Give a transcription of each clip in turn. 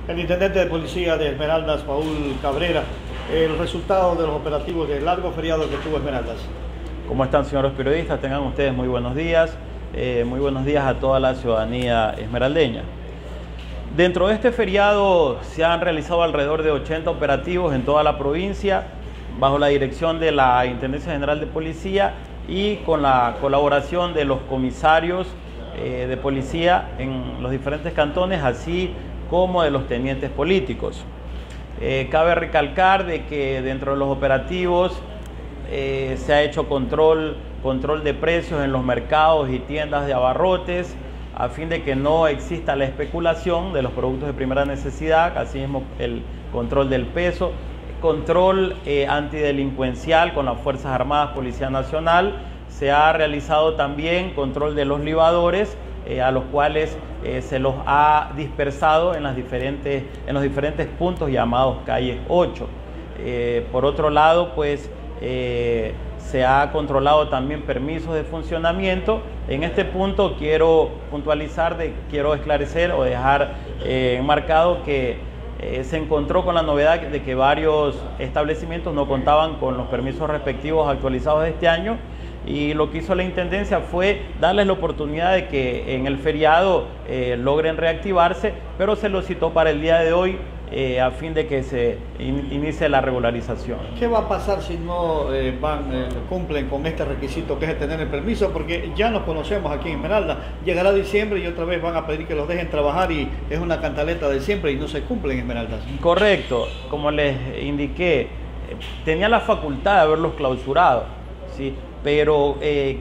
El intendente de policía de Esmeraldas, Paul Cabrera, el resultado de los operativos del largo feriado que tuvo Esmeraldas. ¿Cómo están, señores periodistas? Tengan ustedes muy buenos días. Muy buenos días a toda la ciudadanía esmeraldeña. Dentro de este feriado se han realizado alrededor de 80 operativos en toda la provincia, bajo la dirección de la Intendencia General de Policía y con la colaboración de los comisarios de policía en los diferentes cantones, así como de los tenientes políticos. Cabe recalcar de que dentro de los operativos se ha hecho control de precios en los mercados y tiendas de abarrotes, a fin de que no exista la especulación de los productos de primera necesidad, asimismo el control del peso, control antidelincuencial con las Fuerzas Armadas, Policía Nacional. Se ha realizado también control de los libadores, a los cuales se los ha dispersado en los diferentes puntos llamados calles 8. Por otro lado, pues se ha controlado también permisos de funcionamiento. En este punto quiero puntualizar, quiero esclarecer o dejar enmarcado que se encontró con la novedad de que varios establecimientos no contaban con los permisos respectivos actualizados de este año, y lo que hizo la Intendencia fue darles la oportunidad de que en el feriado logren reactivarse, pero se lo citó para el día de hoy a fin de que se inicie la regularización. ¿Qué va a pasar si no cumplen con este requisito que es tener el permiso? Porque ya nos conocemos aquí en Esmeralda, llegará diciembre y otra vez van a pedir que los dejen trabajar y es una cantaleta de siempre y no se cumple en Esmeralda. Correcto, como les indiqué, tenía la facultad de haberlos clausurado, ¿sí? Pero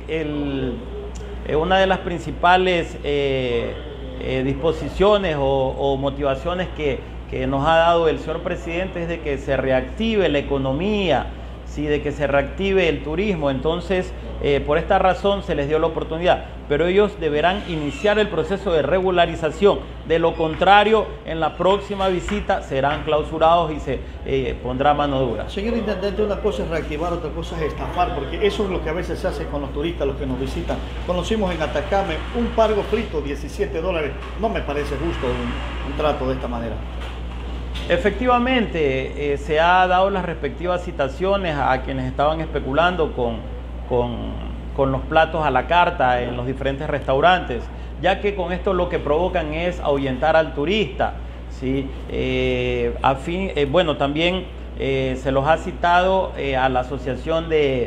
una de las principales disposiciones o motivaciones que nos ha dado el señor presidente es de que se reactive la economía, ¿sí? De que se reactive el turismo. Entonces, por esta razón se les dio la oportunidad, pero ellos deberán iniciar el proceso de regularización. De lo contrario, en la próxima visita serán clausurados y se pondrá mano dura. Señor intendente, una cosa es reactivar, otra cosa es estafar, porque eso es lo que a veces se hace con los turistas, los que nos visitan. Conocimos en Atacama un pargo frito, $17. No me parece justo un trato de esta manera. Efectivamente, se ha dado las respectivas citaciones a quienes estaban especulando con los platos a la carta en los diferentes restaurantes, ya que con esto lo que provocan es ahuyentar al turista, ¿sí? Bueno, también se los ha citado a la Asociación de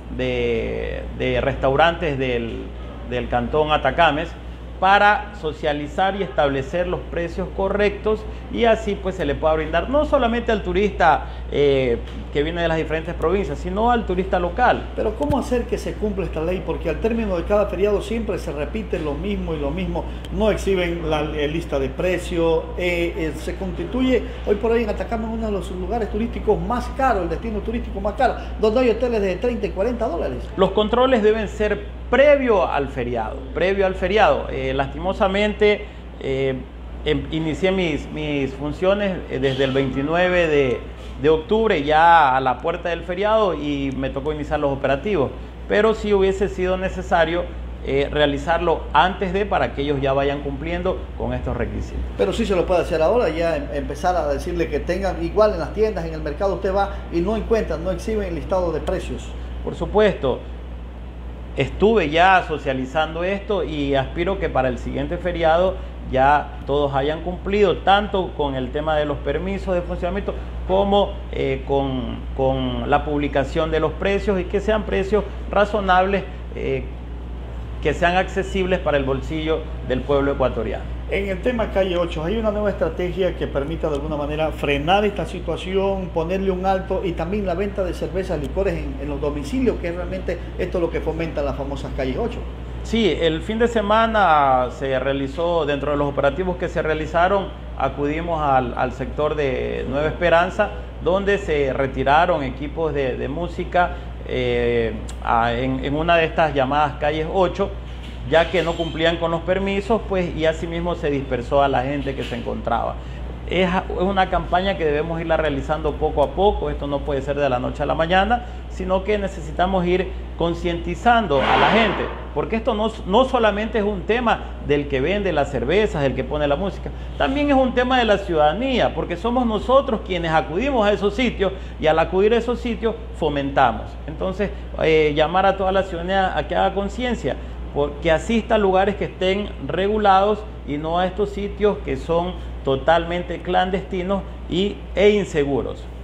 Restaurantes del Cantón Atacames, para socializar y establecer los precios correctos, y así pues se le pueda brindar no solamente al turista que viene de las diferentes provincias, sino al turista local. Pero ¿cómo hacer que se cumpla esta ley? Porque al término de cada feriado siempre se repite lo mismo y lo mismo, no exhiben la lista de precios, se constituye hoy por hoy en Atacama uno de los lugares turísticos más caros, el destino turístico más caro, donde hay hoteles de 30 y 40 dólares. Los controles deben ser previo al feriado. Lastimosamente, inicié mis funciones desde el 29 de octubre, ya a la puerta del feriado, y me tocó iniciar los operativos. Pero sí hubiese sido necesario realizarlo antes para que ellos ya vayan cumpliendo con estos requisitos. Pero sí se lo puede hacer ahora, ya empezar a decirle que tengan igual en las tiendas, en el mercado usted va y no encuentran, no exhiben el listado de precios. Por supuesto. Estuve ya socializando esto y aspiro que para el siguiente feriado ya todos hayan cumplido, tanto con el tema de los permisos de funcionamiento como con la publicación de los precios, y que sean precios razonables, que sean accesibles para el bolsillo del pueblo ecuatoriano. En el tema calle 8, ¿hay una nueva estrategia que permita de alguna manera frenar esta situación, ponerle un alto, y también la venta de cervezas, licores en los domicilios, que realmente esto es lo que fomenta las famosas calles 8? Sí, el fin de semana se realizó, dentro de los operativos que se realizaron, acudimos al sector de Nueva Esperanza, donde se retiraron equipos de música en una de estas llamadas calles 8, ya que no cumplían con los permisos, pues, y asimismo se dispersó a la gente que se encontraba. es una campaña que debemos irla realizando poco a poco. Esto no puede ser de la noche a la mañana, sino que necesitamos ir concientizando a la gente, porque esto no solamente es un tema del que vende las cervezas, del que pone la música, también es un tema de la ciudadanía, porque somos nosotros quienes acudimos a esos sitios, y al acudir a esos sitios fomentamos. Entonces, llamar a toda la ciudadanía a que haga conciencia, que asista a lugares que estén regulados y no a estos sitios que son totalmente clandestinos e inseguros.